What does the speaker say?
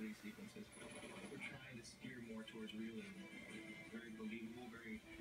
sequences. We're trying to steer more towards realism. Very believable, very